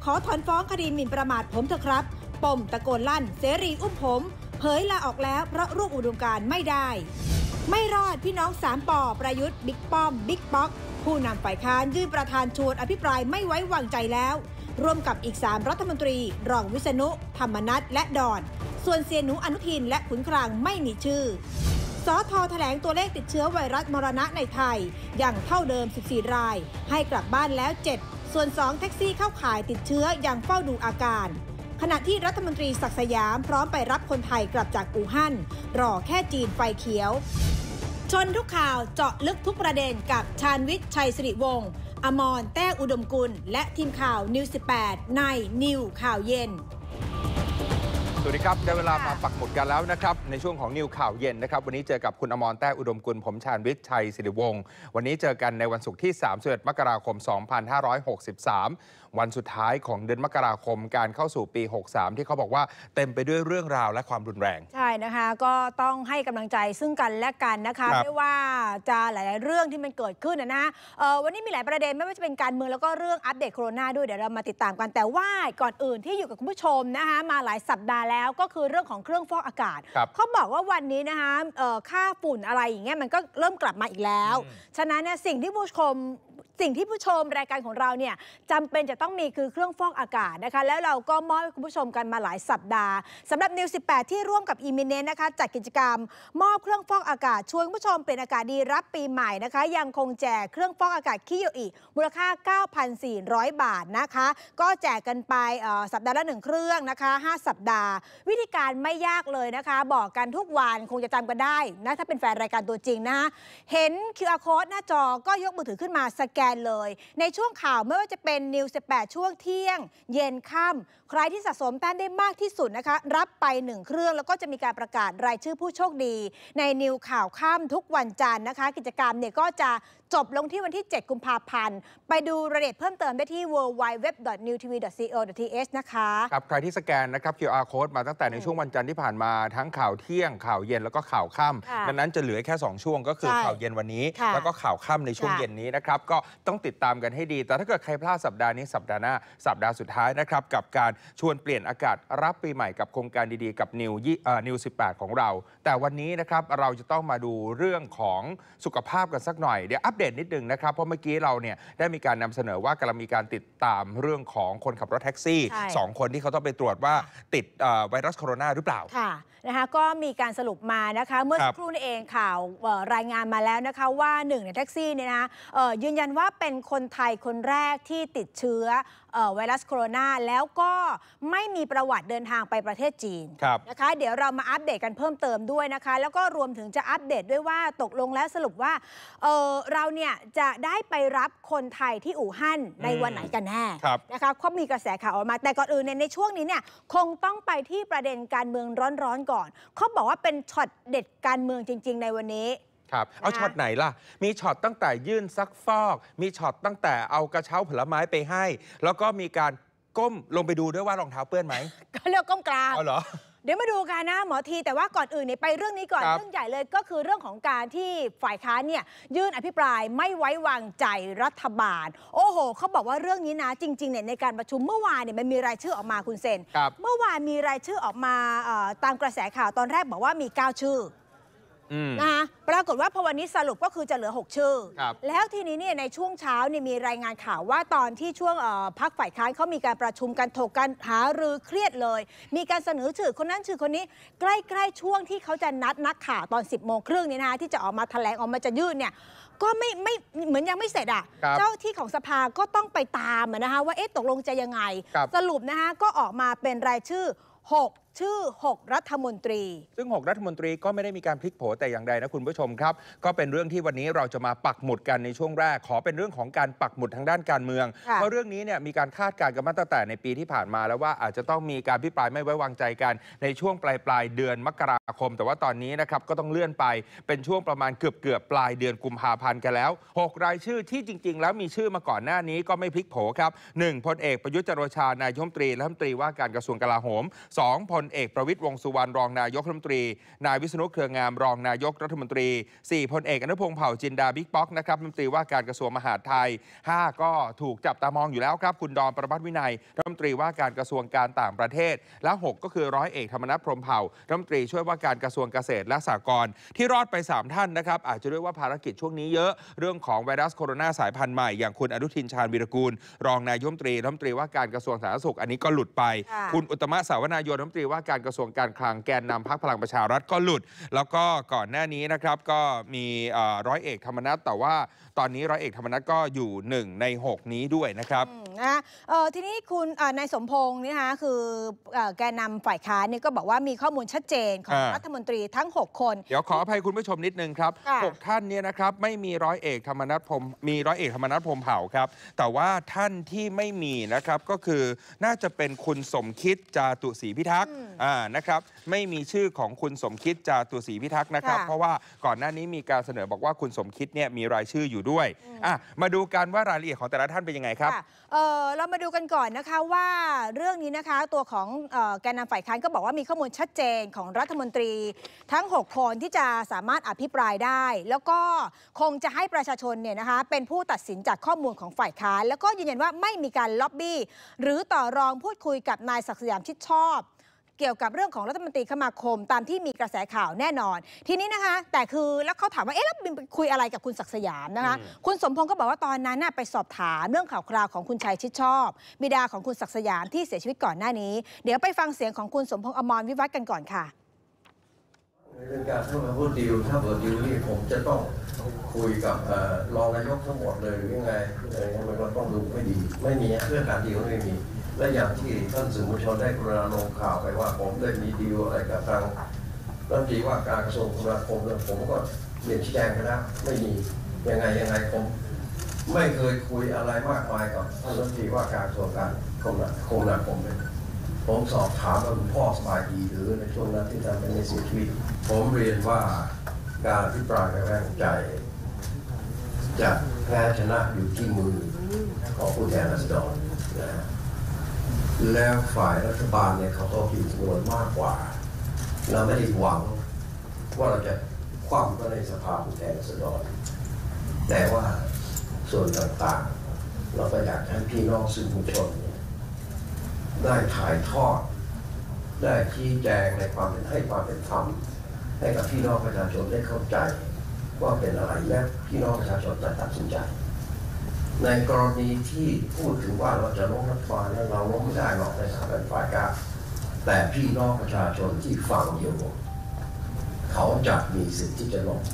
ขอถอนฟ้องคดีหมิ่นประมาทผมเถอะครับปมตะโกนลั่นเสรีอุ้มผมเผยลาออกแล้วเพราะร่วมอุดมการณ์ไม่ได้ไม่รอดพี่น้อง3 ป.ประยุทธ์บิ๊กป้อมบิ๊กป๊อกผู้นำฝ่ายค้านยื่นประธานชวนอภิปรายไม่ไว้วางใจแล้วร่วมกับอีก3 รัฐมนตรีรองวิษณุธรรมนัสและดอนส่วนเสียหนูอนุทินและขุนคลังไม่มีชื่อสท.แถลงตัวเลขติดเชื้อไวรัสมรณะในไทยยังเท่าเดิม14 รายให้กลับบ้านแล้ว7ส่วน2แท็กซี่เข้าข่ายติดเชื้อยังเฝ้าดูอาการขณะที่รัฐมนตรีศักดิ์สยามพร้อมไปรับคนไทยกลับจากอู่ฮั่นรอแค่จีนไฟเขียวชนทุกข่าวเจาะลึกทุกประเด็นกับชาญวิทย์ชัยสิริวงศ์อมรแต้อุดมกุลและทีมข่าวนิว18ในนิวข่าวเย็นสวัสดีครับได้เวลามาปักหมุดกันแล้วนะครับในช่วงของนิวข่าวเย็นนะครับวันนี้เจอกับคุณอมรแต้อุดมกุลผมชาญวิทย์ชัยสิริวงศ์วันนี้เจอกันในวันศุกร์ที่31 มกราคม 2563วันสุดท้ายของเดือนมกราคมการเข้าสู่ปี 63ที่เขาบอกว่าเต็มไปด้วยเรื่องราวและความรุนแรงใช่นะคะก็ต้องให้กำลังใจซึ่งกันและกันนะคะไม่ว่าจะหลายๆเรื่องที่มันเกิดขึ้นนะวันนี้มีหลายประเด็นไม่ว่าจะเป็นการเมืองแล้วก็เรื่องอัปเดตโควิดด้วยเดี๋ยวเรามาติดตามกันแต่ว่าก่อนอื่นที่อยู่กับคุณผู้ชมนะคะมาหลายสัปดาห์แล้วก็คือเรื่องของเครื่องฟอกอากาศเขาบอกว่าวันนี้นะคะค่าฝุ่นอะไรอย่างเงี้ยมันก็เริ่มกลับมาอีกแล้วฉะนั้นเนี่ยสิ่งที่ผู้ชมรายการของเราเนี่ยจำเป็นจะต้องมีคือเครื่องฟอกอากาศนะคะแล้วเราก็มอบให้คุณผู้ชมกันมาหลายสัปดาห์สำหรับนิว18ที่ร่วมกับ Imminent นะคะจัดกิจกรรมมอบเครื่องฟอกอากาศชวนคุณผู้ชมเปลี่ยนอากาศดีรับปีใหม่นะคะยังคงแจกเครื่องฟอกอากาศคิโยอิมูลค่า 9,400 บาทนะคะก็แจกกันไปสัปดาห์ละ1 เครื่องนะคะ5 สัปดาห์วิธีการไม่ยากเลยนะคะบอกกันทุกวันคงจะจำกันได้นะถ้าเป็นแฟนรายการตัวจริงนะเห็น QR Code หน้าจอก็ยกมือถือขึ้นมาสแกนเลยในช่วงข่าวไม่ว่าจะเป็นนิว18ช่วงเที่ยงเย็นค่ำใครที่สะสมแต้มได้มากที่สุดนะคะรับไป1 เครื่องแล้วก็จะมีการประกาศรายชื่อผู้โชคดีในนิวข่าวค่ำทุกวันจันทร์นะคะกิจกรรมเนี่ยก็จะจบลงที่วันที่7 กุมภาพันธ์ไปดูรายละเอียดเพิ่มเติมได้ที่ www.newtv.co.th นะคะครับใครที่สแกนนะครับ QR Code มาตั้งแต่ในช่วงวันจันทร์ที่ผ่านมาทั้งข่าวเที่ยงข่าวเย็นแล้วก็ข่าวค่ำดังนั้นจะเหลือแค่2 ช่วงก็คือข่าวเย็นวันนี้แล้วก็ข่าวค่ำในช่วงเย็นนี้นะครับก็ต้องติดตามกันให้ดีแต่ถ้าเกิดใครพลาดสัปดาห์นี้สัปดาห์หน้าสัปดาห์สุดท้ายนะครับกับการชวนเปลี่ยนอากาศรับปีใหม่กับโครงการดีๆกับนิว18ของเราแต่วันนี้นะครับเราจะต้องมาดูเรื่องของสุขภาพกันสักหน่อยเดี๋ยวอัปเดตนิดนึงนะครับเพราะเมื่อกี้เราเนี่ยได้มีการนำเสนอว่ากำลังมีการติดตามเรื่องของคนขับรถแท็กซี่2 คนที่เขาต้องไปตรวจว่าติดไวรัสโคโรนาหรือเปล่าค่ะนะคะก็มีการสรุปมานะคะเมื่อสักครู่นี้เองข่าวรายงานมาแล้วนะคะว่า1ในแท็กซี่เนี่ยนะยืนยันว่าเป็นคนไทยคนแรกที่ติดเชื้อไวรัสโคโรนาแล้วก็ไม่มีประวัติเดินทางไปประเทศจีนนะคะเดี๋ยวเรามาอัปเดตกันเพิ่มเติมด้วยนะคะแล้วก็รวมถึงจะอัปเดตด้วยว่าตกลงแล้วสรุปว่าเราเนี่ยจะได้ไปรับคนไทยที่อู่ฮั่นในวันไหนกันแน่นะคะเขามีกระแสข่าวออกมาแต่ก่อนอื่นในช่วงนี้เนี่ยคงต้องไปที่ประเด็นการเมืองร้อนๆก่อนเขาบอกว่าเป็นช็อตเด็ดการเมืองจริงๆในวันนี้ครับเอาช็อตไหนล่ะมีช็อตตั้งแต่ยื่นซักฟอกมีช็อตตั้งแต่เอากระเช้าผลไม้ไปให้แล้วก็มีการก้มลงไปดูด้วยว่ารองเท้าเปื้อนไหมก็เรียกก้มกราบเอาเหรอเดี๋ยวมาดูกันนะหมอทีแต่ว่าก่อนอื่นเนี่ยไปเรื่องนี้ก่อนเรื่องใหญ่เลยก็คือเรื่องของการที่ฝ่ายค้านเนี่ยยื่นอภิปรายไม่ไว้วางใจรัฐบาลโอ้โหเขาบอกว่าเรื่องนี้นะจริงๆเนี่ยในการประชุมเมื่อวานเนี่ยมันมีรายชื่อออกมาคุณเซนเมื่อวานมีรายชื่อออกมาตามกระแสข่าวตอนแรกบอกว่ามี9 ชื่อนะคะปรากฏว่าพอวันนี้สรุปก็คือจะเหลือ6 ชื่อแล้วทีนี้เนี่ยในช่วงเช้าเนี่ยมีรายงานข่าวว่าตอนที่ช่วงพรรคฝ่ายค้านเขามีการประชุมกันถกกันหารือเครียดเลยมีการเสนอชื่อคนนั้นชื่อคนนี้ใกล้ๆช่วงที่เขาจะนัดนักข่าวตอน 10 โมงครึ่งนี่นะคะที่จะออกมาแถลงออกมาจะยื่นเนี่ยก็ไม่เหมือนยังไม่เสร็จเจ้าที่ของสภาก็ต้องไปตามนะคะว่าตกลงจะยังไงสรุปนะคะก็ออกมาเป็นรายชื่อ6 รัฐมนตรีซึ่ง6 รัฐมนตรีก็ไม่ได้มีการพลิกโผแต่อย่างใดนะคุณผู้ชมครับก็เป็นเรื่องที่วันนี้เราจะมาปักหมุดกันในช่วงแรกขอเป็นเรื่องของการปักหมุดทางด้านการเมืองเพราะเรื่องนี้เนี่ยมีการคาดการณ์กันมาตั้งแต่ในปีที่ผ่านมาแล้วว่าอาจจะต้องมีการพิปรายไม่ไว้วางใจกันในช่วงปลายเดือนมกราคมแต่ว่าตอนนี้นะครับก็ต้องเลื่อนไปเป็นช่วงประมาณเกือบปลายเดือนกุมภาพันธ์กันแล้ว6 รายชื่อที่จริงๆแล้วมีชื่อมาก่อนหน้านี้ก็ไม่พลิกโผครับ1 พลเอกประยุทธ์จันทร์โอชานายกรัฐมนตรีและรัฐมนตรีว่าการกระทรวงกลาโหม2 พลลเอกประวิตรวงษ์สุวรรณรองนายกรัฐมนตรีนายวิษณุเครืองามรองนายกรัฐมนตรี4พลเอกอนุพงษ์เผ่าจินดาบิ๊กป๊อกนะครับรัฐมนตรีว่าการกระทรวงมหาดไทย5ก็ถูกจับตามองอยู่แล้วครับคุณดอนประภัสวินัยรัฐมนตรีว่าการกระทรวงการต่างประเทศและ6ก็คือร้อยเอกธรรมนัสพรหมเผ่ารัฐมนตรีช่วยว่าการกระทรวงเกษตรและสหกรณ์ที่รอดไป3ท่านนะครับอาจจะด้วยว่าภารกิจช่วงนี้เยอะเรื่องของไวรัสโคโรนาสายพันธุ์ใหม่อย่างคุณอนุทินชาญวีรกูลรองนายกรัฐมนตรีว่าการกระทรวงสาธารณสุขอันนี้ก็หลุดไปคุณอุตตมะสาวนายนรัฐมนตรีว่าการกระทรวงการคลังแกนนำพรรคพลังประชารัฐก็หลุดแล้วก็ก่อนหน้านี้นะครับก็มีร้อยเอกธรรมนัสแต่ว่าตอนนี้ร้อยเอกธรรมนัสก็อยู่1ใน6นี้ด้วยนะครับทีนี้คุณนายสมพงศ์นี่นะคะคือแกนนำฝ่ายค้านนี่ก็บอกว่ามีข้อมูลชัดเจนของรัฐมนตรีทั้ง6คนเดี๋ยวขออภัยคุณผู้ชมนิดนึงครับ6ท่านเนี่ยนะครับไม่มีร้อยเอกธรรมนัสพรหมมีร้อยเอกธรรมนัสพรหมเผ่าครับแต่ว่าท่านที่ไม่มีนะครับก็คือน่าจะเป็นคุณสมคิดจาตุศรีพิทักษ์นะครับไม่มีชื่อของคุณสมคิดจาตุศรีพิทักษ์นะครับเพราะว่าก่อนหน้านี้มีการเสนอบอกว่าคุณสมคิดเนี่ยมีรายชื่ออยู่ด้วยมาดูกันว่ารายละเอียดของแต่ละท่านเป็นยังไงครับเรามาดูกันก่อนนะคะว่าเรื่องนี้นะคะตัวของแกนนำฝ่ายค้านก็บอกว่ามีข้อมูลชัดเจนของรัฐมนตรีทั้ง6คนที่จะสามารถอภิปรายได้แล้วก็คงจะให้ประชาชนเนี่ยนะคะเป็นผู้ตัดสินจากข้อมูลของฝ่ายค้านแล้วก็ยืนยันว่าไม่มีการล็อบบี้หรือต่อรองพูดคุยกับนายศักดิ์สยามชิดชอบเกี่ยวกับเรื่องของรัฐมนตรีคมนาคมตามที่มีกระแสข่าวแน่นอนทีนี้นะคะแต่คือแล้วเขาถามว่าแล้วคุยอะไรกับคุณศักดิ์สยามนะคะคุณสมพงศ์ก็บอกว่าตอนนั้นไปสอบถามเรื่องข่าวคราวของคุณชัยชิดชอบบิดาของคุณศักดิ์สยามที่เสียชีวิตก่อนหน้านี้เดี๋ยวไปฟังเสียงของคุณสมพงษ์อมรวิวัฒน์กันก่อนค่ะเรื่องการเข้ามาพูดดีลถ้าเปิดดีลนี่ผมจะต้องคุยกับรองนายกทั้งหมดเลยหรือยังไงมันก็ต้องดูไม่ดีไม่มีเรื่องการดีลไม่มีและอย่างที่ท่านสื่อมวลชนได้กรุณาลงข่าวไปว่าผมได้มีดีลอะไรกับทางรัฐมนตรีว่าการกระทรวงคมนาคมแล้วผมก็เรียนชี้แจงไปแล้วไม่มียังไงผมไม่เคยคุยอะไรมากมายกับท่านรัฐมนตรีว่าการกระทรวงการคมนาคมเลยผมสอบถามว่าคุณพ่อสบายดีหรือในช่วงนั้นที่ท่านเป็นเสียชีวิตผมเรียนว่าการอภิปรายไม่ไว้วางใจจะแพ้ชนะอยู่ที่มือของผู้แทนราษฎรนะแล้วฝ่ายรัฐบาลเนี่ยเขาต้องมีจำนวนมากกว่าเราไม่ได้หวังว่าเราจะคว่ำก็ในสภาผู้แทนราษฎรแต่ว่าส่วนต่างๆเราก็อยากให้พี่น้องสื่อมวลชนได้ถ่ายทอดได้ชี้แจงในให้ความเป็นธรรมให้กับพี่น้องประชาชนได้เข้าใจว่าเป็นอะไรและพี่น้องประชาชนจะตัดสินใจในกรณีที่พูดถึงว่าเราจะล้มรัฐบาลแล้วเราล้มไม่ได้หรอกในสถาบันฝ่ายการแต่พี่น้องประชาชนที่ฟังอยู่เขาจะมีสิทธิ์ที่จะล้ม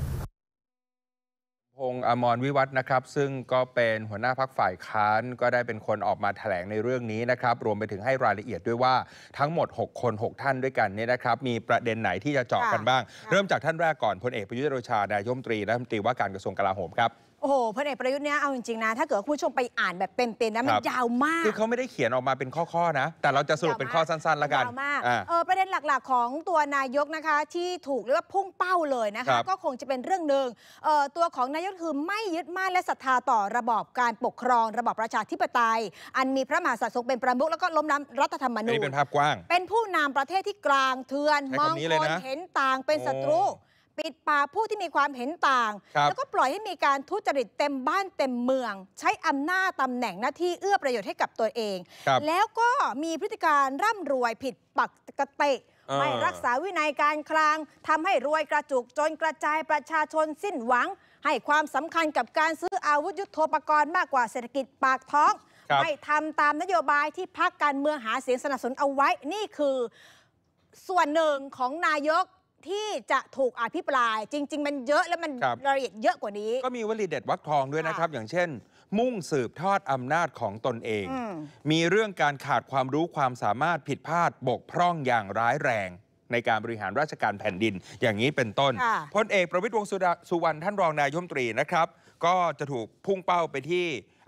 พงษ์อมรวิวัฒน์นะครับซึ่งก็เป็นหัวหน้าพรรคฝ่ายค้านก็ได้เป็นคนออกมาแถลงในเรื่องนี้นะครับรวมไปถึงให้รายละเอียดด้วยว่าทั้งหมด6คน6ท่านด้วยกันเนี่ยนะครับมีประเด็นไหนที่จะเจาะกันบ้างเริ่มจากท่านแรกก่อนพลเอกประยุทธ์จันทร์โอชานายกรัฐมนตรีและรัฐมนตรีว่าการกระทรวงกลาโหมครับโอ้โหพลเอกประยุทธ์เนี่ยเอาจริงๆนะถ้าเกิดคุณผู้ชมไปอ่านแบบเป็นๆนะมันยาวมากคือเขาไม่ได้เขียนออกมาเป็นข้อๆนะแต่เราจะสรุปเป็นข้อสั้นๆแล้วกันยาวมากประเด็นหลักๆของตัวนายกนะคะที่ถูกเรียกว่าพุ่งเป้าเลยนะคะก็คงจะเป็นเรื่องหนึ่งตัวของนายกคือไม่ยึดมั่นและศรัทธาต่อระบอบการปกครองระบอบประชาธิปไตยอันมีพระมหากษัตริย์ทรงเป็นประมุขแล้วก็ล้มล้างรัฐธรรมนูญเป็นภาพกว้างเป็นผู้นำประเทศที่กลางเถื่อนมองคนเห็นต่างเป็นศัตรูปิดปากผู้ที่มีความเห็นต่างแล้วก็ปล่อยให้มีการทุจริตเต็มบ้านเต็มเมืองใช้อำนาจตำแหน่งหน้าที่เอื้อประโยชน์ให้กับตัวเองแล้วก็มีพฤติการร่ำรวยผิดปกติไม่รักษาวินัยการคลังทำให้รวยกระจุกจนกระจายประชาชนสิ้นหวังให้ความสำคัญกับการซื้ออาวุธยุทโธปกรณ์มากกว่าเศรษฐกิจปากท้องไม่ทำตามนโยบายที่พรรคการเมืองหาเสียงสนับสนุนเอาไว้นี่คือส่วนหนึ่งของนายกที่จะถูกอภิปรายจริงๆมันเยอะแล้วมันรายละเอียดเยอะกว่านี้ก็มีวลีเด็ดวักทองด้วยนะครับอย่างเช่นมุ่งสืบทอดอำนาจของตนเองมีเรื่องการขาดความรู้ความสามารถผิดพลาดบกพร่องอย่างร้ายแรงในการบริหารราชการแผ่นดินอย่างนี้เป็นต้นพลเอกประวิตรวงษ์สุวรรณท่านรองนายกรัฐมนตรีนะครับก็จะถูกพุ่งเป้าไปที่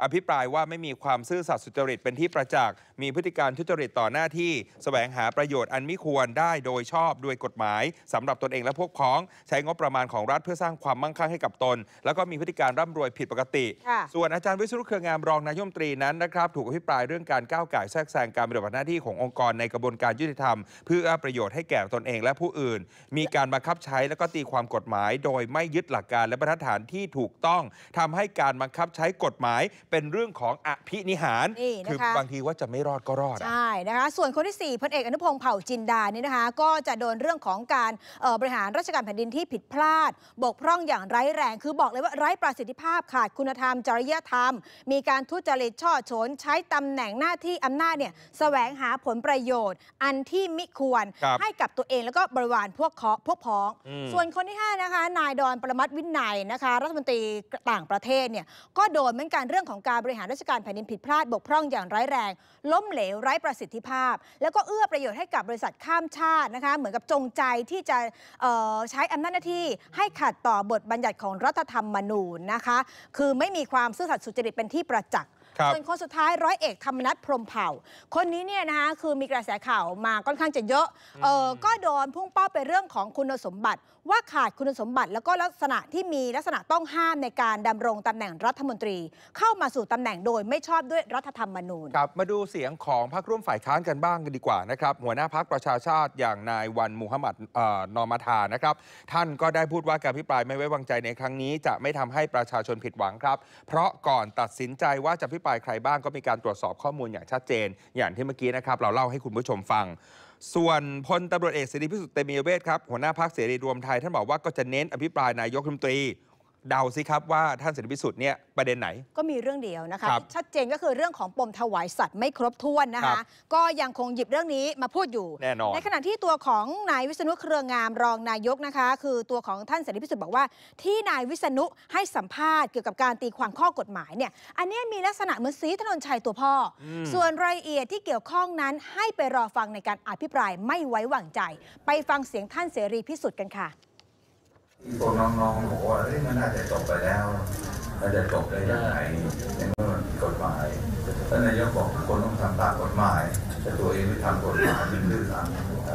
อภิปรายว่าไม่มีความซื่อสัตย์สุจริตเป็นที่ประจักษ์มีพฤติการทุจริตต่อหน้าที่แสวงหาประโยชน์อันมิควรได้โดยชอบด้วยกฎหมายสำหรับตนเองและพวกพ้องใช้งบประมาณของรัฐเพื่อสร้างความมั่งคั่งให้กับตนแล้วก็มีพฤติการร่ำรวยผิดปกติส่วนอาจารย์วิษณุเครืองามรองนายกรัฐมนตรีนั้นนะครับถูกอภิปรายเรื่องการก้าวก่ายแทรกแซงการปฏิบัติหน้าที่ขององค์กรในกระบวนการยุติธรรมเพื่อประโยชน์ให้แก่ตนเองและผู้อื่นมีการบังคับใช้และก็ตีความกฎหมายโดยไม่ยึดหลักการและบรรทัดฐานที่ถูกต้องทำให้การบังคับใช้กฎหมายเป็นเรื่องของอภินิหารคือบางทีว่าจะไม่รอดก็รอดใช่นะคะส่วนคนที่4พลเอกอนุพงษ์เผ่าจินดานี่นะคะก็จะโดนเรื่องของการบริหารราชการแผ่นดินที่ผิดพลาดบกพร่องอย่างร้ายแรงคือบอกเลยว่าไร้ประสิทธิภาพขาดคุณธรรมจริยธรรมมีการทุจริตช่อฉนใช้ตำแหน่งหน้าที่อำนาจเนี่ยแสวงหาผลประโยชน์อันที่มิควรให้กับตัวเองแล้วก็บริวารพวกพ้องส่วนคนที่5นะคะนายดอนปรมัตถ์วินัยนะคะรัฐมนตรีต่างประเทศเนี่ยก็โดนเหมือนกันเรื่องของการบริหารราชการแผ่นดินผิดพลาดบกพร่องอย่างร้ายแรงล้มเหลวไร้ประสิทธิภาพแล้วก็เอื้อประโยชน์ให้กับบริษัทข้ามชาตินะคะเหมือนกับจงใจที่จะใช้อำนาจหน้าที่ให้ขัดต่อบทบัญญัติของรัฐธรรมนูญนะคะคือไม่มีความซื่อสัตย์สุจริตเป็นที่ประจักษ์ส่วนคนสุดท้ายร้อยเอกธรรมนัฐพรหมเผ่าคนนี้เนี่ยนะคะคือมีกระแสข่าวมาค่อนข้างจะเยอะก็โดนพุ่งเป้าไปเรื่องของคุณสมบัติว่าขาดคุณสมบัติแล้วก็ลักษณะที่มีลักษณะต้องห้ามในการดำรงตำแหน่งรัฐมนตรีเข้ามาสู่ตำแหน่งโดยไม่ชอบด้วยรัฐธรรมนูญครับมาดูเสียงของพรรคร่วมฝ่ายค้านกันบ้างกันดีกว่านะครับหัวหน้าพรรคประชาชาติอย่างนายวันมูฮัมหมัดนอมาธานะครับท่านก็ได้พูดว่าการอภิปรายไม่ไว้วางใจในครั้งนี้จะไม่ทำให้ประชาชนผิดหวังครับเพราะก่อนตัดสินใจว่าจะอภิปรายใครบ้างก็มีการตรวจสอบข้อมูลอย่างชัดเจนอย่างที่เมื่อกี้นะครับเราเล่าให้คุณผู้ชมฟังส่วนพลตำรวจเอกเสรีพิสุทธิ์เตมียเวทครับหัวหน้าพรรคเสรีรวมไทยท่านบอกว่าก็จะเน้นอภิปรายนายกรัฐมนตรีเดาสิครับว่าท่านเสรีพิสุทธิ์เนี่ยประเด็นไหนก็มีเรื่องเดียวนะคะชัดเจนก็คือเรื่องของปมถวายสัตว์ไม่ครบถ้วนนะคะก็ยังคงหยิบเรื่องนี้มาพูดอยู่แน่นอนในขณะที่ตัวของนายวิษณุเครืองามรองนายกนะคะคือตัวของท่านเสรีพิสุทธิ์บอกว่าที่นายวิษณุให้สัมภาษณ์เกี่ยวกับการตีความข้อกฎหมายเนี่ยอันนี้มีลักษณะเหมือนศรีถนนชัยตัวพ่อส่วนรายละเอียดที่เกี่ยวข้องนั้นให้ไปรอฟังในการอภิปรายไม่ไว้วางใจไปฟังเสียงท่านเสรีพิสุทธิ์กันค่ะพวกน้องๆบอกว่ามันน่าจะจบไปแล้วน่าจะจบได้ยังไงในเมื่อมันผิดกฎหมายท่านนายกบอกคนต้องทำตามกฎหมายแต่ตัวเองไม่ทำกฎหมายมันดื้อรั้น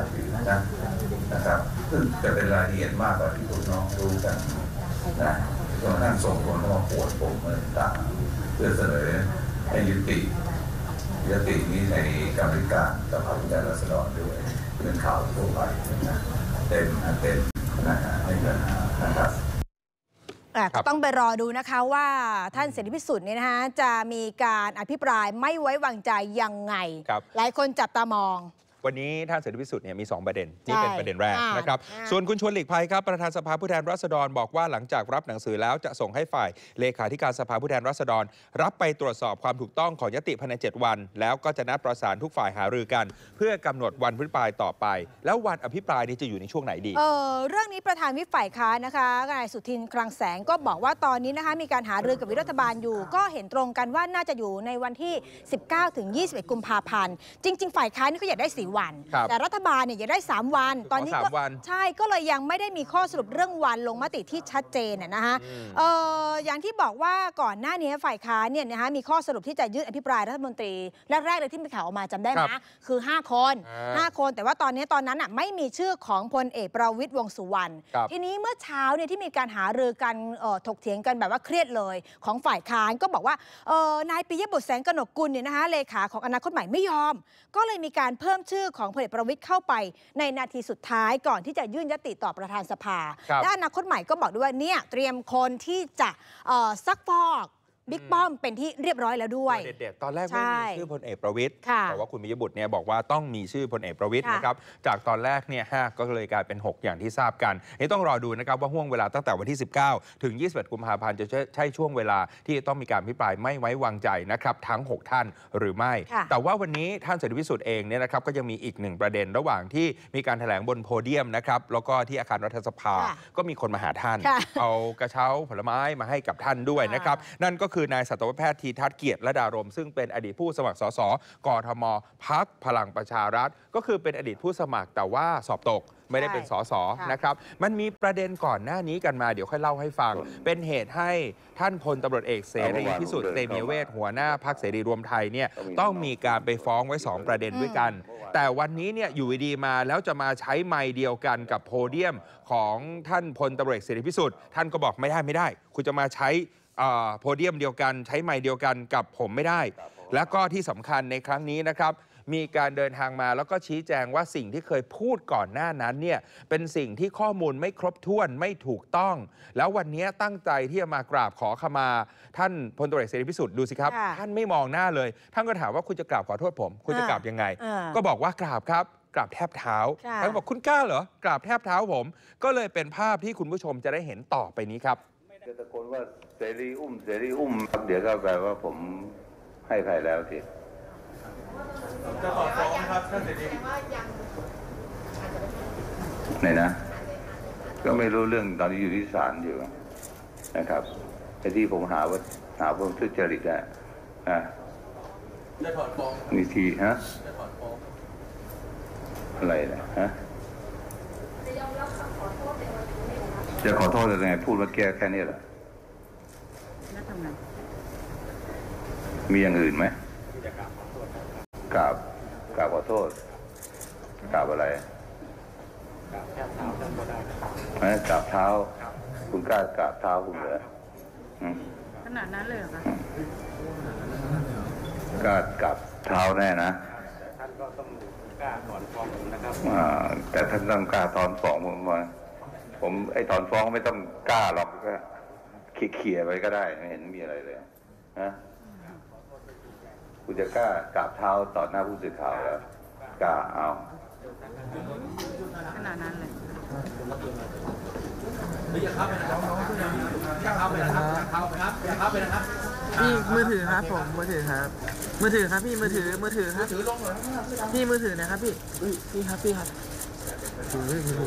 นะครับซึ่งจะเป็นรายละเอียดมากกว่าที่พวกน้องรู้กันนะจนกระทั่งส่งคนเข้ามาปวดผมอะไรต่างเพื่อเสนอให้ยุตินี้ในกรรมธิการสภาผู้แทนราษฎรด้วยเป็นข่าวทั่วไปนะเต็มไม่เกินนะครับก็ต้องไปรอดูนะคะว่าท่านเสรีพิสุทธิ์เนี่ยนะคะจะมีการอภิปรายไม่ไว้วางใจยังไงหลายคนจับตามองวันนี้ท่านเสรีพิสุทธิ์มี2ประเด็นนี่เป็นประเด็นแรกนะครับส่วนคุณชวนหลีกภัยครับประธานสภาผู้แทนราษฎรบอกว่าหลังจากรับหนังสือแล้วจะส่งให้ฝ่ายเลขาธิการสภาผู้แทนราษฎรรับไปตรวจสอบความถูกต้องของยติภายใน7 วันแล้วก็จะนัดประสานทุกฝ่ายหารือกันเพื่อกำหนดวันอภิปรายต่อไปแล้ววันอภิปรายนี้จะอยู่ในช่วงไหนดีเรื่องนี้ประธานวิปฝ่ายค้านนะคะนายสุทินคลังแสงก็บอกว่าตอนนี้นะคะมีการหารือกับวิรัฐบาลอยู่ก็เห็นตรงกันว่าน่าจะอยู่ในวันที่19 ถึง 21 กุมภาพันธ์จริงๆฝ่ายค้านนี่ก็อยากได้4 วันแต่รัฐบาลเนี่ยอยากได้3 วันตอนนี้ก็ใช่ก็เลยยังไม่ได้มีข้อสรุปเรื่องวันลงมติที่ชัดเจนนะคะอย่างที่บอกว่าก่อนหน้านี้ฝ่ายค้านเนี่ยนะคะมีข้อสรุปที่จะยื่นอภิปรายรัฐมนตรีแรกๆเลยที่มีข่าวออกมาจำได้ไหมคือ5 คนแต่ว่าตอนนั้นไม่มีชื่อของพลเอกประวิตรวงษ์สุวรรณทีนี้เมื่อเช้าเนี่ยที่มีการหารือกันถกเถียงกันแบบว่าเครียดเลยของฝ่ายค้านก็บอกว่านายปิยบุตรแสงกนกกุลเนี่ยนะคะเลขาของอนาคตใหม่ไม่ยอมก็เลยมีการเพิ่มชื่อของพลเอกประวิตรเข้าไปในนาทีสุดท้ายก่อนที่จะยื่นยติต่อประธานสภาและอนาคตใหม่ก็บอกด้วยว่าเนี่ยเตรียมคนที่จะซักฟอกบิ๊กป้อมเป็นที่เรียบร้อยแล้วด้วยเด็ดๆตอนแรกไม่มีชื่อพลเอกประวิตรแต่ว่าคุณปิยบุตรเนี่ยบอกว่าต้องมีชื่อพลเอกประวิตรนะครับจากตอนแรกเนี่ย5ก็เลยกลายเป็น6อย่างที่ทราบกันนี่ต้องรอดูนะครับว่าห่วงเวลาตั้งแต่วันที่19 ถึง 21 กุมภาพันธ์จะใช่ช่วงเวลาที่ต้องมีการอภิปรายไม่ไว้วางใจนะครับทั้ง6ท่านหรือไม่แต่ว่าวันนี้ท่านเสรีพิสุทธิ์เองเนี่ยนะครับก็ยังมีอีก1ประเด็นระหว่างที่มีการแถลงบนโพเดียมนะครับแล้วก็ที่อาคารรัฐสภาก็มีคนมาหาท่านเอากระเช้าผลไม้มาให้กับท่านด้วยนะครับนั่นก็คือนายสัตวแพทย์ทีทัศน์เกียรติระดารมซึ่งเป็นอดีตผู้สมัครสสกทมพรรคพลังประชารัฐก็คือเป็นอดีตผู้สมัครแต่ว่าสอบตกไม่ได้เป็นสสนะครับมันมีประเด็นก่อนหน้านี้กันมาเดี๋ยวค่อยเล่าให้ฟังเป็นเหตุให้ท่านพลตำรวจเอกเสรีพิสุทธิ์เตมียเวทหัวหน้าพรรคเสรีรวมไทยเนี่ยต้องมีการไปฟ้องไว้2ประเด็นด้วยกันแต่วันนี้เนี่ยอยู่ดีมาแล้วจะมาใช้ไมค์เดียวกันกับโพเดียมของท่านพลตำรวจเอกเสรีพิสุทธิ์ท่านก็บอกไม่ได้คุณจะมาใช้โพเดียมเดียวกันใช้ไมค์เดียวกันกับผมไม่ได้แล้วก็ที่สำคัญในครั้งนี้นะครับมีการเดินทางมาแล้วก็ชี้แจงว่าสิ่งที่เคยพูดก่อนหน้านั้นเนี่ยเป็นสิ่งที่ข้อมูลไม่ครบถ้วนไม่ถูกต้องแล้ววันนี้ตั้งใจที่จะมากราบขอขมาท่านพลตำรวจเอกเสรีพิสุทธิ์ดูสิครับท่านไม่มองหน้าเลยท่านก็ถามว่าคุณจะกราบขอโทษผมคุณจะกราบยังไงก็บอกว่ากราบครับกราบแทบเท้าท่านบอกคุณกล้าเหรอกราบแทบเท้าผมก็เลยเป็นภาพที่คุณผู้ชมจะได้เห็นต่อไปนี้ครับจะตะโกนว่าเสรีอุ้มเดี๋ยวก็แปลว่าผมให้ใครแล้วทีจะขอฟ้องนะครับท่านเสรีไหนนะก็ไม่รู้เรื่องตอนนี้อยู่ที่ศาลอยู่นะครับไอ้ที่ผมหาผมทุจริตอะจะถอนฟ้องมีทีฮะจะถอนฟ้องอะไรนะฮะจะขอโทษยังไงพูดว่าแค่นี้เหรอมีอย่างอื่นไหมกราบขอโทษกราบอะไรกราบแทบเท้าท่านก็ได้กราบเท้าคุณกล้ากราบเท้าคุณเหรอขนาดนั้นเลยเหรอคะกล้ากราบเท้าแน่นะท่านก็ต้องกล้าถอนฟ้องผมนะครับแต่ท่านต้องกล้าถอนฟ้องผมไอ้ถอนฟ้องไม่ต้องกล้าหรอกก็เขี่ยไปก็ได้ไม่เห็นมีอะไรเลยนะคุณจะกล้ากราบเท้าต่อหน้าผู้สื่อข่าวแล้วกล้าเอาขนาดนั้นเลยอย่าเข้าไปนะครับอย่าเข้าไปนะครับอย่าเข้าไปครับอย่าเข้าไปนะครับพี่มือถือครับผมมือถือครับพี่มือถือครับพี่มือถือนะครับพี่ครับถือ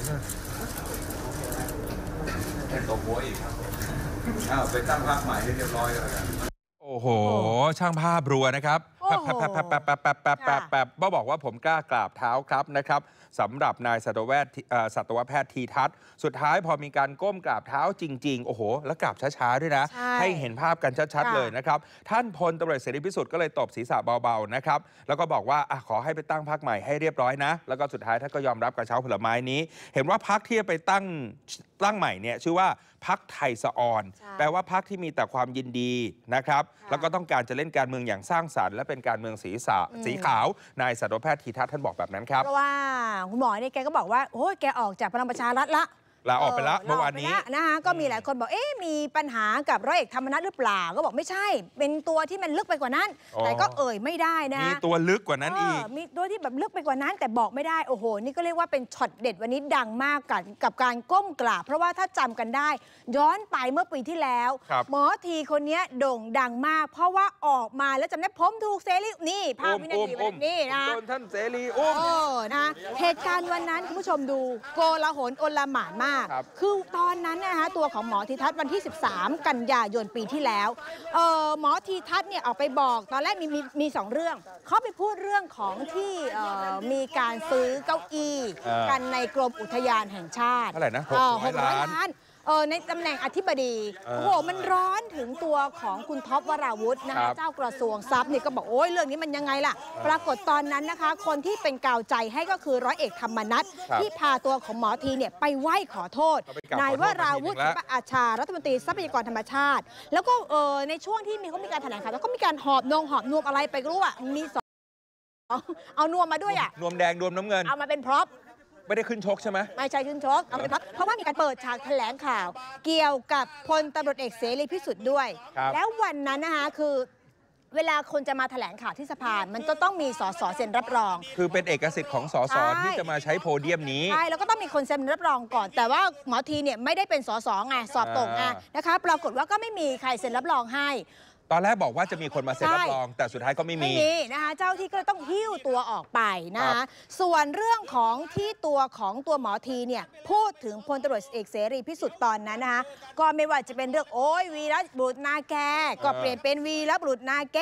ตบหัวอีกครับไปตั้งภาพใหม่ให้เรียบร้อยแล้วกันโอ้โหช่างภาพรัวนะครับแป๊บบอกว่าผมกล้ากราบเท้าครับนะครับสำหรับนายสัตวแพทย์ทีทัศน์สุดท้ายพอมีการก้มกราบเท้าจริงๆโอ้โหแล้วกราบช้าๆด้วยนะให้เห็นภาพกันชัดๆเลยนะครับท่านพลตำรวจเสรีพิสุทธิ์ก็เลยตบศีรษะเบาๆนะครับแล้วก็บอกว่าขอให้ไปตั้งพรรคใหม่ให้เรียบร้อยนะแล้วก็สุดท้ายท่านก็ยอมรับกระเช้าผลไม้นี้เห็นว่าพรรคที่จะไปตั้งใหม่เนี่ยชื่อว่าพรรคไทยสะออนแปลว่าพรรคที่มีแต่ความยินดีนะครับแล้วก็ต้องการจะเล่นการเมืองอย่างสร้างสรรค์และเป็นการเมืองสีขาวนายสัตวแพทย์ทีทัศน์ท่านบอกแบบนั้นครับเพราะว่าคุณหมอเนี่ยแกก็บอกว่าโอ้ยแกออกจากพลังประชารัฐละลาออกไปแล้วเมื่อวานนี้นะคะก็มีหลายคนบอกมีปัญหากับร้อยเอกธรรมนัฐหรือเปล่าก็บอกไม่ใช่เป็นตัวที่มันลึกไปกว่านั้นแต่ก็ไม่ได้นะมีตัวลึกกว่านั้นอีกมีตัวที่แบบลึกไปกว่านั้นแต่บอกไม่ได้โอ้โหนี่ก็เรียกว่าเป็นช็อตเด็ดวันนี้ดังมากกับการก้มกราบเพราะว่าถ้าจำกันได้ย้อนไปเมื่อปีที่แล้วหมอทีคนนี้โด่งดังมากเพราะว่าออกมาแล้วจำได้ผมถูกเสรีนี่ภาพวินาทีแบบนี้นะโดนท่านเสรีนะเหตุการณ์วันนั้นคุณผู้ชมดูโกลาหลโอลหม่านมากคือตอนนั้นนะคะตัวของหมอทีทัศน์วันที่13กันยายนปีที่แล้วหมอทีทัศน์เนี่ยออกไปบอกตอนแรกมี2เรื่องเขาไปพูดเรื่องของที่มีการซื้อเก้าอี้กันในกรมอุทยานแห่งชาติเท่าไหร่นะ 600 ล้านในตำแหน่งอธิบดีโอ้โหมันร้อนถึงตัวของคุณท็อปวราวุฒินะคะเจ้ากระทรวงทรัพย์นี่ก็บอกโอ้ยเรื่องนี้มันยังไงล่ะปรากฏตอนนั้นนะคะคนที่เป็นกาวใจให้ก็คือร้อยเอกธรรมนัสที่พาตัวของหมอทีเนี่ยไปไหว้ขอโทษนายวราวุฒิอาชารัฐมนตรีทรัพยากรธรรมชาติแล้วก็ในช่วงที่เขามีการแถลงข่าวแล้วก็มีการหอบนวมอะไรไปรู้อ่ะมีเอานวมมาด้วยอ่ะนวมแดงนวมน้ำเงินเอามาเป็นพร็อพไม่ได้ขึ้นชกใช่ไหมไม่ใช่ขึ้นชกเอาเป็นเพราะว่ามีการเปิดฉากแถลงข่าวเกี่ยวกับพลตำรวจเอกเสรีพิสุทธิ์ด้วยแล้ววันนั้นนะคะคือเวลาคนจะมาแถลงข่าวที่สภามันก็ต้องมีสสเซ็นรับรองคือเป็นเอกสิทธิ์ของสสที่จะมาใช้โพเดียมนี้ใช่แล้วก็ต้องมีคนเซ็นรับรองก่อนแต่ว่าหมอทีเนี่ยไม่ได้เป็นสสไงสอบตกไงนะคะปรากฏว่าก็ไม่มีใครเซ็นรับรองให้ตอนแรกบอกว่าจะมีคนมาเซ็นรับรองแต่สุดท้ายก็ไม่มีนะคะเจ้าที่ก็ต้องหิ้วตัวออกไปนะคะส่วนเรื่องของที่ตัวหมอทีเนี่ยพูดถึงพลตำรวจเอกเสรีพิสุทธิ์ตอนนั้นนะคะก็ไม่ว่าจะเป็นเรื่องวีรบุรุษนาแกก็เปลี่ยนเป็นวีรบุรุษนาเกะ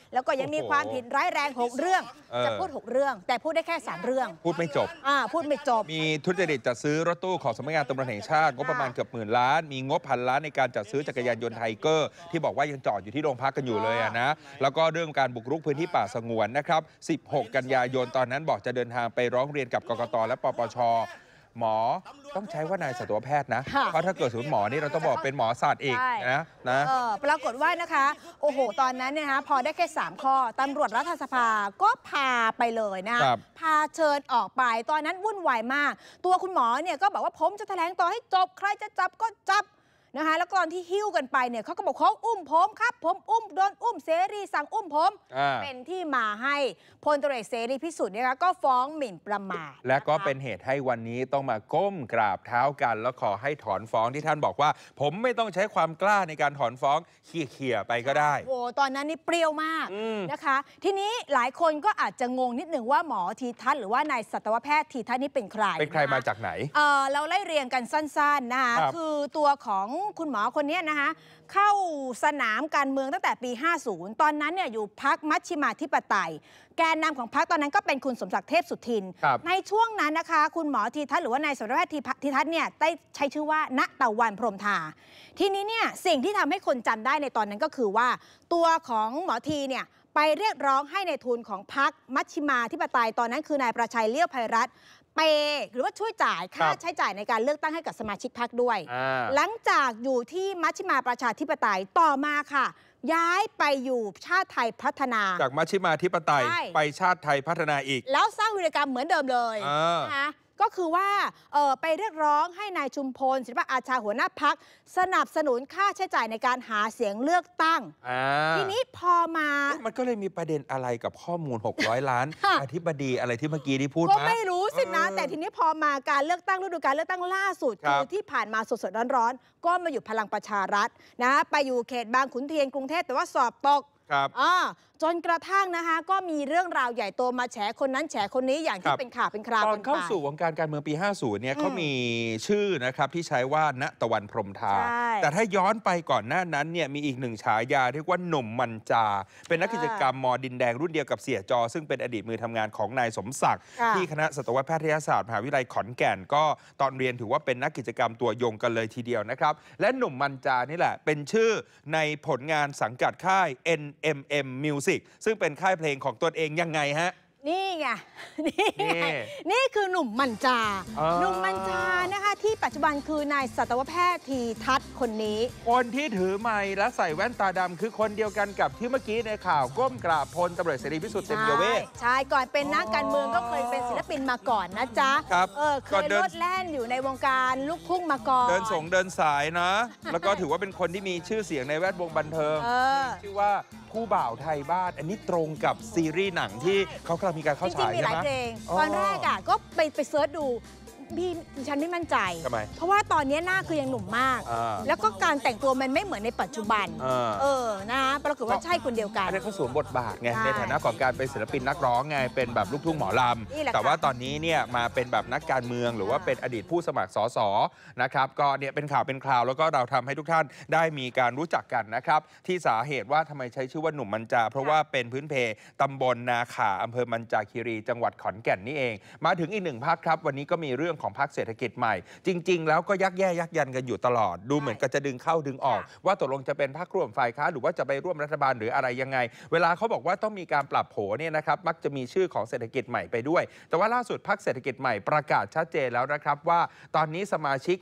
แล้วก็ยังมีความผิดร้ายแรง6 เรื่องจะพูด6 เรื่องแต่พูดได้แค่3 เรื่องพูดไม่จบพูดไม่จบมีทุจริตจัดซื้อรถตู้ของสำนักงานตำรวจแห่งชาติงบประมาณเกือบ10,000 ล้านมีงบ1,000 ล้านในการจัดซื้อจักรยานยนต์ไทเกอร์ที่บอกว่ายังจอดอยู่ที่โรงพักกันอยู่เลยนะแล้วก็เรื่องการบุกรุกพื้นที่ป่าสงวนนะครับ16 กันยายนตอนนั้นบอกจะเดินทางไปร้องเรียนกับกกตและปปชหมอต้องใช้ว่านายสัตวแพทย์นะเพราะถ้าเกิดศูนย์หมอนี่เราต้องบอกเป็นหมอสัตว์อีกนะปรากฏว่านะคะโอ้โหตอนนั้นเนี่ยนะพอได้แค่3 ข้อตำรวจรัฐสภาก็พาไปเลยนะพาเชิญออกไปตอนนั้นวุ่นวายมากตัวคุณหมอเนี่ยก็บอกว่าผมจะแถลงต่อให้จบใครจะจับก็จับนะคะแล้วตอนที่หิ้วกันไปเนี่ยเขาก็บอกเขาอุ้มผมครับผมอุ้มโดนอุ้มเสรีสั่งอุ้มผมเป็นที่มาให้พลตำรวจเสรีพิสุทธิ์นะคะก็ฟ้องหมิ่นประมาทและก็เป็นเหตุให้วันนี้ต้องมาก้มกราบเท้ากันแล้วขอให้ถอนฟ้องที่ท่านบอกว่าผมไม่ต้องใช้ความกล้าในการถอนฟ้องเขี่ยไปก็ได้โอ้ตอนนั้นนี่เปรี้ยวมากนะคะทีนี้หลายคนก็อาจจะงงนิดหนึ่งว่าหมอทีทัศน์หรือว่านายสัตวแพทย์ทีทัศน์นี่เป็นใครมาจากไหนเราไล่เรียงกันสั้นๆนะคะคือตัวของคุณหมอคนนี้นะคะเข้าสนามการเมืองตั้งแต่ปี 50 ตอนนั้นเนี่ยอยู่พรรคมัชฌิมาธิปไตยแกนนำของพรรคตอนนั้นก็เป็นคุณสมศักดิ์เทพสุทินในช่วงนั้นนะคะคุณหมอทีทัศน์หรือว่านายสัตวแพทย์ทีทัศน์เนี่ยได้ใช้ชื่อว่าณตะวันพรหมทาทีนี้เนี่ยสิ่งที่ทำให้คนจำได้ในตอนนั้นก็คือว่าตัวของหมอทีเนี่ยไปเรียกร้องให้ในทุนของพรรคมัชฌิมาธิปไตยตอนนั้นคือนายประชัยเลี้ยวไพรัตน์หรือว่าช่วยจ่ายค่าใช้จ่ายในการเลือกตั้งให้กับสมาชิกพรรคด้วยหลังจากอยู่ที่มัชฌิมาประชาธิปไตยต่อมาค่ะย้ายไปอยู่ชาติไทยพัฒนาจากมัชฌิมาธิปไตยไปชาติไทยพัฒนาอีกแล้วสร้างวีรกรรมเหมือนเดิมเลยนะคะก็คือว่าไปเรียกร้องให้นายชุมพลศิลปะอาชาหัวหน้าพรรคสนับสนุนค่าใช้จ่ายในการหาเสียงเลือกตั้งทีนี้พอมามันก็เลยมีประเด็นอะไรกับข้อมูล600 ล้าน อธิบดีอะไรที่เมื่อกี้ที่พูดก็ไม่รู้สินะแต่ทีนี้พอมาการเลือกตั้งฤดูกาลเลือกตั้งล่าสุดคือที่ผ่านมาสดๆร้อนๆก็มาอยู่พลังประชารัฐนะไปอยู่เขตบางขุนเทียนกรุงเทพแต่ว่าสอบตกจนกระทั่งนะคะก็มีเรื่องราวใหญ่โตมาแฉคนนั้นแฉคนนี้อย่างที่เป็นข่าวเป็นคราวตอนเข้าสู่วงการการเมืองปี 50 เนี่ยเขามีชื่อนะครับที่ใช้ว่าณตะวันพรหมทาแต่ถ้าย้อนไปก่อนหน้านั้นเนี่ยมีอีกหนึ่งฉายาเรียกว่าหนุ่มมันจาเป็นนักกิจกรรมมอดินแดงรุ่นเดียวกับเสี่ยจอซึ่งเป็นอดีตมือทำงานของนายสมศักดิ์ที่คณะสัตวแพทยศาสตร์มหาวิทยาลัยขอนแก่นก็ตอนเรียนถือว่าเป็นนักกิจกรรมตัวยงกันเลยทีเดียวนะครับและหนุ่มมันจานี่แหละเป็นชื่อในผลงานสังกัดค่าย NMM Music ซึ่งเป็นค่ายเพลงของตนเองยังไงฮะนี่ไงนี่คือหนุ่มมันจาหนุ่มมันจานะคะที่ปัจจุบันคือนายสัตวแพทย์ทีทัศน์คนนี้คนที่ถือไมค์และใส่แว่นตาดำคือคนเดียวกันกับที่เมื่อกี้ในข่าวก้มกราบพลตำรวจเสรีพิสุทธิ์เต็มเวชใช่ก่อนเป็นนักการเมืองก็เคยเป็นศิลปินมาก่อนนะจ๊ะเคยโลดแล่นอยู่ในวงการลูกทุ่งมาก่อนเดินสายนะแล้วก็ถือว่าเป็นคนที่มีชื่อเสียงในแวดวงบันเทิงชื่อว่าผู้บ่าวไทยบ้านอันนี้ตรงกับซีรีส์หนังที่เขากำลังมีการเข้าฉายจริงๆมีหลายเพลงตอนแรกก็ไปเซิร์ชดูพี่ฉันไม่มั่นใจเพราะว่าตอนนี้หน้าคือยังหนุ่มมากแล้วก็การแต่งตัวมันไม่เหมือนในปัจจุบันนะปรากฏว่าใช่คนเดียวกันอันนี้เขาสวมบทบาทไงในฐานะของการเป็นศิลปินนักร้องไงเป็นแบบลูกทุ่งหมอลำแต่ว่าตอนนี้เนี่ยมาเป็นแบบนักการเมืองหรือว่าเป็นอดีตผู้สมัครสสนะครับก็เนี่ยเป็นข่าวเป็นคราวแล้วก็เราทำให้ทุกท่านได้มีการรู้จักกันนะครับที่สาเหตุว่าทำไมใช้ชื่อว่าหนุ่มมันจาเพราะว่าเป็นพื้นเพตำบลนาขาอำเภอมันจาคีรีจังหวัดขอนแก่นนี่เองมาถึงอีกหนึ่งภาคครับวันนี้ก็มีเรื่องของพรรคเศรษฐกิจใหม่จริงๆแล้วก็ยักแย่ยักยันกันอยู่ตลอดดูเหมือนกับจะดึงเข้าดึงออกว่าตกลงจะเป็นพรรคร่วมฝ่ายค้านหรือว่าจะไปร่วมรัฐบาลหรืออะไรยังไงเวลาเขาบอกว่าต้องมีการปรับโผเนี่ยนะครับมักจะมีชื่อของเศรษฐกิจใหม่ไปด้วยแต่ว่าล่าสุดพรรคเศรษฐกิจใหม่ประกาศชัดเจนแล้วนะครับว่าตอนนี้สมาชิก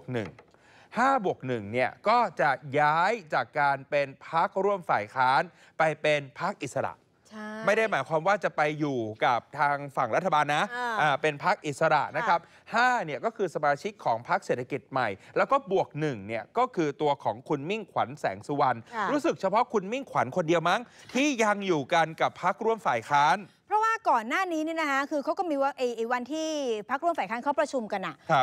5+1เนี่ยก็จะย้ายจากการเป็นพรรคร่วมฝ่ายค้านไปเป็นพรรคอิสระไม่ได้หมายความว่าจะไปอยู่กับทางฝั่งรัฐบาลนะเป็นพรรคอิสระนะครับ5เนี่ยก็คือสมาชิกของพรรคเศรษฐกิจใหม่แล้วก็บวก1เนี่ยก็คือตัวของคุณมิ่งขวัญแสงสุวรรณรู้สึกเฉพาะคุณมิ่งขวัญคนเดียวมั้งที่ยังอยู่กันกับพรรคร่วมฝ่ายค้านเพราะว่าก่อนหน้านี้นี่นะคะคือเขาก็มีว่าไอ้วันที่พรรคร่วมฝ่ายค้านเขาประชุมกันอะพรรค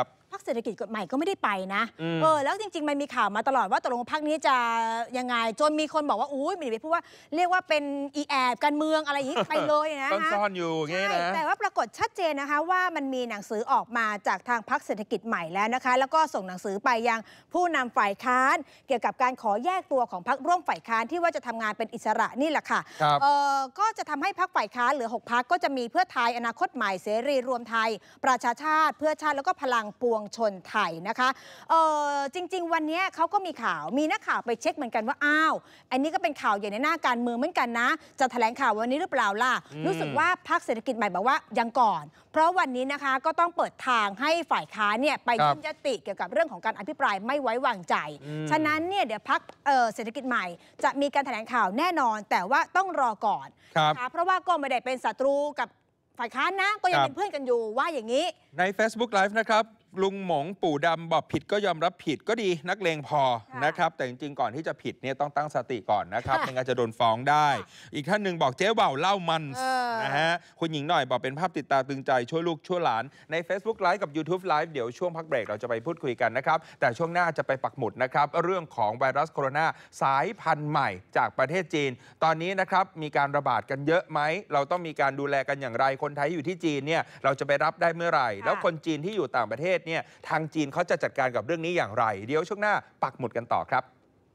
เศรษฐกิจใหม่ก็ไม่ได้ไปนะแล้วจริงๆมันมีข่าวมาตลอดว่าตกลงพรรคนี้จะยังไงจนมีคนบอกว่าอุ้ยไม่ได้ไปพูดว่าเรียกว่าเป็นอีแอบการเมืองอะไรอย่างนี้ไปเลยนะซ่อนอยู่ไงนะแต่ว่าปรากฏชัดเจนนะคะว่ามันมีหนังสือออกมาจากทางพรรคเศรษฐกิจใหม่แล้วนะคะแล้วก็ส่งหนังสือไปยังผู้นำฝ่ายค้านเกี่ยวกับการขอแยกตัวของพรรคร่วมฝ่ายค้านที่ว่าจะทำงานเป็นอิสระนี่แหละค่ะก็จะทำให้พรรคฝ่ายค้านเหลือ6 พรรคก็จะมีเพื่อไทยอนาคตใหม่เสรีรวมไทยประชาชาติเพื่อชาติแล้วก็พลังปวงชนไทยนะคะจริงๆวันนี้เขาก็มีข่าวมีนักข่าวไปเช็คเหมือนกันว่าอ้าวอันนี้ก็เป็นข่าวใหญ่ในหน้าการเมืองเหมือนกันนะจะแถลงข่าววันนี้หรือเปล่าล่ะรู้สึกว่าพรรคเศรษฐกิจใหม่บอกว่ายังก่อนเพราะวันนี้นะคะก็ต้องเปิดทางให้ฝ่ายค้านเนี่ยไปยื่นยติเกี่ยวกับเรื่องของการอภิปรายไม่ไว้วางใจฉะนั้นเนี่ยเดี๋ยวพรรคเศรษฐกิจใหม่จะมีการแถลงข่าวแน่นอนแต่ว่าต้องรอก่อนนะคะเพราะว่าก็ไม่ได้เป็นศัตรูกับฝ่ายค้านนะก็ยังเป็นเพื่อนกันอยู่ว่าอย่างนี้ใน Facebook Live นะครับลุงหมงปู่ดำบอกผิดก็ยอมรับผิดก็ดีนักเลงพอนะครับแต่จริงๆก่อนที่จะผิดเนี่ยต้องตั้งสติก่อนนะครับไม่งั้นจะโดนฟ้องได้อีกท่านหนึ่งบอกเจ๊เบ่าเล่ามันนะฮะคุณหญิงหน่อยบอกเป็นภาพติดตาตึงใจช่วยลูกช่วยหลานใน Facebook Live กับ YouTube Live เดี๋ยวช่วงพักเบรกเราจะไปพูดคุยกันนะครับแต่ช่วงหน้าจะไปปักหมุดนะครับเรื่องของไวรัสโคโรนาสายพันธุ์ใหม่จากประเทศจีนตอนนี้นะครับมีการระบาดกันเยอะไหมเราต้องมีการดูแลกันอย่างไรคนไทยอยู่ที่จีนเนี่ยเราจะไปรับได้เมื่อไหร่แล้วคนจีนที่อยู่ต่างประเทศเนี่ยทางจีนเขาจะจัดการกับเรื่องนี้อย่างไรเดี๋ยวช่วงหน้าปักหมุดกันต่อครับ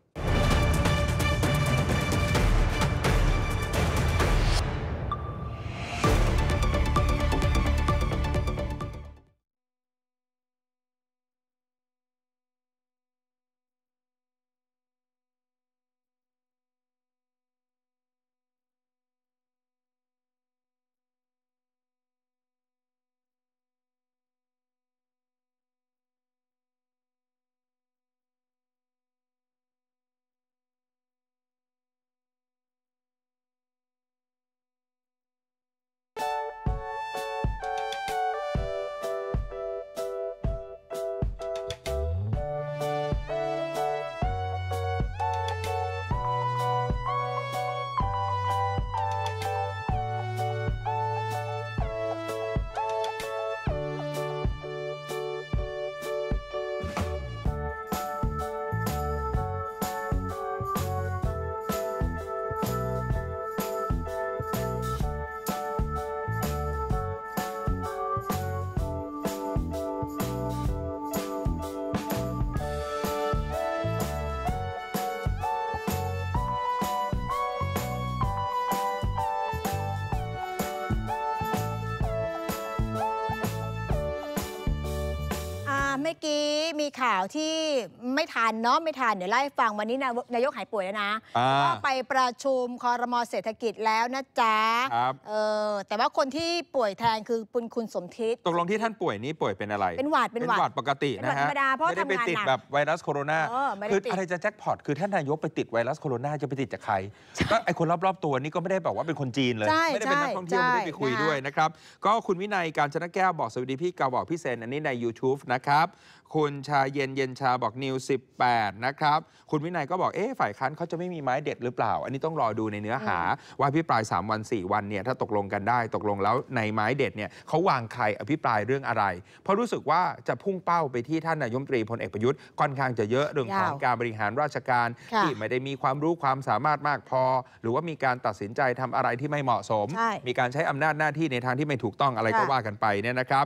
เมื่อกี้มีข่าวที่ไม่ทันเนาะไม่ทันเดี๋ยวไล่ฟังวันนี้นายกหายป่วยแล้วนะก็ไปประชุมครม.เศรษฐกิจแล้วนะจ๊ะแต่ว่าคนที่ป่วยแทนคือคุณสมทิศตกลงที่ท่านป่วยนี้ป่วยเป็นอะไรเป็นหวัดปกตินะฮะไม่ได้ไปติดแบบไวรัสโคโรนาคืออะไรจะแจ็คพอตคือท่านนายกไปติดไวรัสโคโรนาจะไปติดจากใครก็ไอคนรอบๆตัวนี่ก็ไม่ได้แบบว่าเป็นคนจีนเลยไม่ได้เป็นนักท่องเที่ยวไม่ได้ไปคุยด้วยนะครับก็คุณวินัยการชนะแก้วบอกสวัสดีพี่กาวบอกพี่เซนอันนี้ใน YouTube นะครับคุณชาเย็นชาบอกนิว18นะครับคุณวินัยก็บอกฝ่ายค้านเขาจะไม่มีไม้เด็ดหรือเปล่าอันนี้ต้องรอดูในเนื้อหาว่าอภิปราย3 วัน 4 วันเนี่ยถ้าตกลงกันได้ตกลงแล้วในไม้เด็ดเนี่ยเขาวางใครอภิปรายเรื่องอะไรเพราะรู้สึกว่าจะพุ่งเป้าไปที่ท่านนายกรัฐมนตรีพลเอกประยุทธ์ค่อนข้างจะเยอะเรื่องของการบริหารราชการที่ไม่ได้มีความรู้ความสามารถมากพอหรือว่ามีการตัดสินใจทำอะไรที่ไม่เหมาะสมมีการใช้อำนาจหน้าที่ในทางที่ไม่ถูกต้องอะไรก็ว่ากันไปเนี่ยนะครับ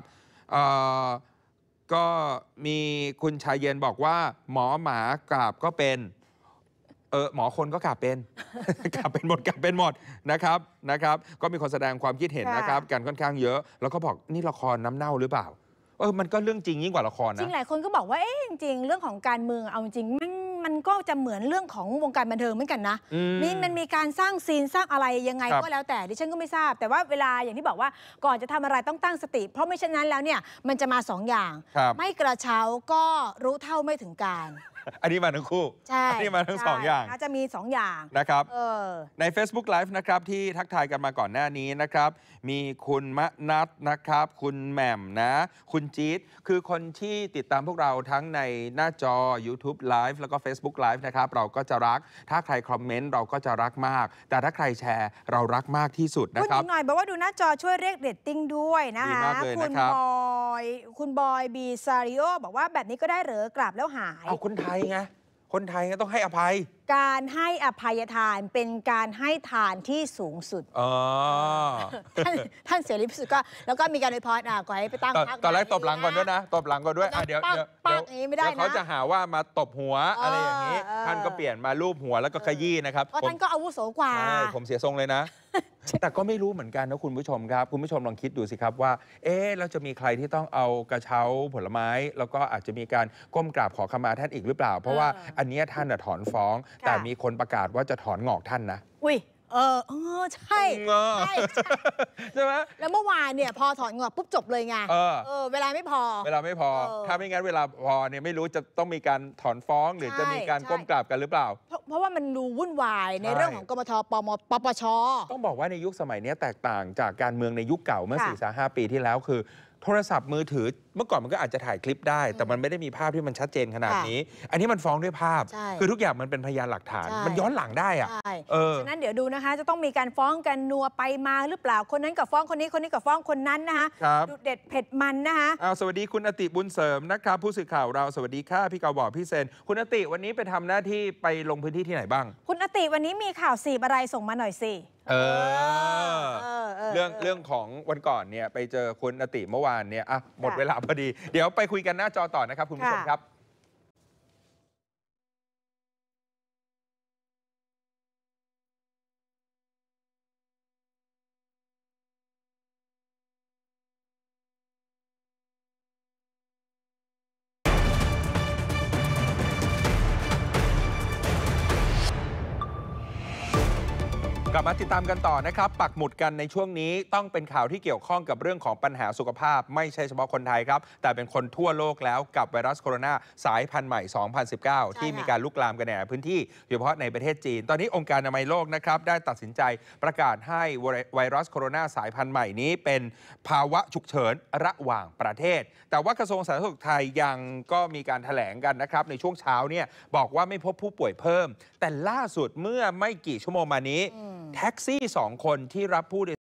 ก็มีคุณชายเย็นบอกว่าหมอหมากราบก็เป็นหมอคนก็กราบเป็น กราบเป็นหมดนะครับก็มีคนแสดงความคิดเห็นนะครับกันค่อนข้างเยอะแล้วก็บอกนี่ละครน้ำเน่าหรือเปล่ามันก็เรื่องจริงยิ่งกว่าละครนะจริงหลายคนก็บอกว่าจริงๆเรื่องของการเมืองเอาจริงมันก็จะเหมือนเรื่องของวงการบันเทิงเหมือนกันนะมันมีการสร้างซีนสร้างอะไรยังไงก็แล้วแต่ดิฉันก็ไม่ทราบแต่ว่าเวลาอย่างที่บอกว่าก่อนจะทำอะไรต้องตั้งสติเพราะไม่เช่นนั้นแล้วเนี่ยมันจะมา2 อย่างไม่กระเช้าก็รู้เท่าไม่ถึงการอันนี้มาทั้งคู่ใช่อันนี้มาทั้ง2 อย่างจะมี2 อย่างนะครับใน Facebook Live นะครับที่ทักทายกันมาก่อนหน้านี้นะครับมีคุณมะนัทนะครับคุณแหม่มนะคุณจี๊ดคือคนที่ติดตามพวกเราทั้งในหน้าจอ YouTube Live แล้วก็ Facebook Live นะครับเราก็จะรักถ้าใครคอมเมนต์เราก็จะรักมากแต่ถ้าใครแชร์เรารักมากที่สุดนะครับคุณหน่อยบอกว่าดูหน้าจอช่วยเรียกเรตติ้งด้วยนะคะคุณบอยอยบีซาริโอบอกว่าแบบนี้ก็ได้เหรอกราบแล้วหายเอาคนไทยไงคนไทยก็ต้องให้อภัยการให้อภัยทานเป็นการให้ทานที่สูงสุดท่านเสรีพิสุทธิ์ก็แล้วก็มีการอวยพรขอให้ไปตั้งพรรคตอนแรกตบหลังก่อนด้วยนะตบหลังก่อนด้วยเดี๋ยวเขาจะหาว่ามาตบหัวอะไรอย่างนี้ท่านก็เปลี่ยนมาลูบหัวแล้วก็ขยี้นะครับเพราะท่านก็อาวุโสกว่าผมเสียทรงเลยนะ แต่ก็ไม่รู้เหมือนกันนะคุณผู้ชมครับคุณผู้ชมลองคิดดูสิครับว่าเราจะมีใครที่ต้องเอากระเช้าผลไม้แล้วก็อาจจะมีการก้มกราบขอขมาท่านอีกหรือเปล่าเพราะว่าอันนี้ท่านถอนฟ้องแต่มีคนประกาศว่าจะถอนงอกท่านนะอุ้ยใช่ใช่ไหมแล้วเมื่อวานเนี่ยพอถอนงอกปุ๊บจบเลยไงเวลาไม่พอถ้าไม่งั้นเวลาพอเนี่ยไม่รู้จะต้องมีการถอนฟ้องหรือจะมีการก้มกราบกันหรือเปล่าเพราะว่ามันดูวุ่นวายในเรื่องของกมท.ปปช. ต้องบอกว่าในยุคสมัยนี้แตกต่างจากการเมืองในยุคเก่าเมื่อ 4-5 ปีที่แล้วคือโทรศัพท์มือถือเมื่อก่อนมันก็อาจจะถ่ายคลิปได้แต่มันไม่ได้มีภาพที่มันชัดเจนขนาดนี้อันนี้มันฟ้องด้วยภาพคือทุกอย่างมันเป็นพยานหลักฐานมันย้อนหลังได้อะฉะนั้นเดี๋ยวดูนะคะจะต้องมีการฟ้องกันนัวไปมาหรือเปล่าคนนั้นกับฟ้องคนนี้คนนี้กับฟ้องคนนั้นนะคะดุเด็ดเผ็ดมันนะคะสวัสดีคุณอติบุญเสริมนะครับผู้สื่อข่าวเราสวัสดีค่ะพี่กาวบอกพี่เซนคุณอติวันนี้ไปทำหน้าที่ไปลงพื้นที่ที่ไหนบ้างคุณอติวันนี้มีข่าวสีอะไรส่งมาหน่อยสิเรื่องของวันก่อนเนี่ยไปเจอคุณอติเมื่อวานเนี่ยหมดเวลาพอดีเดี๋ยวไปคุยกันหน้าจอต่อนะครับคุณผู้ชมครับกลับมาติดตามกันต่อนะครับปักหมุดกันในช่วงนี้ต้องเป็นข่าวที่เกี่ยวข้องกับเรื่องของปัญหาสุขภาพไม่ใช่เฉพาะคนไทยครับแต่เป็นคนทั่วโลกแล้วกับไวรัสโคโรนาสายพันธุ์ใหม่ 2019 ที่มีการลุกลามกันในพื้นที่โดยเฉพาะในประเทศจีนตอนนี้องค์การอนามัยโลกนะครับได้ตัดสินใจประกาศให้ไวรัสโคโรนาสายพันธุ์ใหม่นี้เป็นภาวะฉุกเฉินระหว่างประเทศแต่ว่ากระทรวงสาธารณสุขไทยยังก็มีการแถลงกันนะครับในช่วงเช้าเนี่ยบอกว่าไม่พบผู้ป่วยเพิ่มแต่ล่าสุดเมื่อไม่กี่ชั่วโมงมานี้แท็กซี่2 คนที่รับผู้โดย